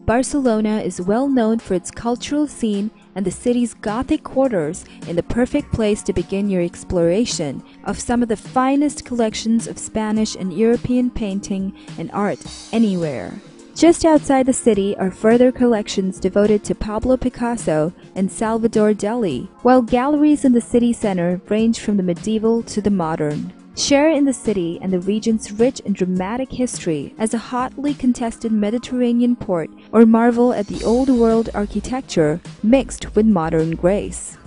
Barcelona is well known for its cultural scene and the city's Gothic quarters in the perfect place to begin your exploration of some of the finest collections of Spanish and European painting and art anywhere. Just outside the city are further collections devoted to Pablo Picasso and Salvador Dali, while galleries in the city center range from the medieval to the modern. Share in the city and the region's rich and dramatic history as a hotly contested Mediterranean port, or marvel at the old world architecture mixed with modern grace.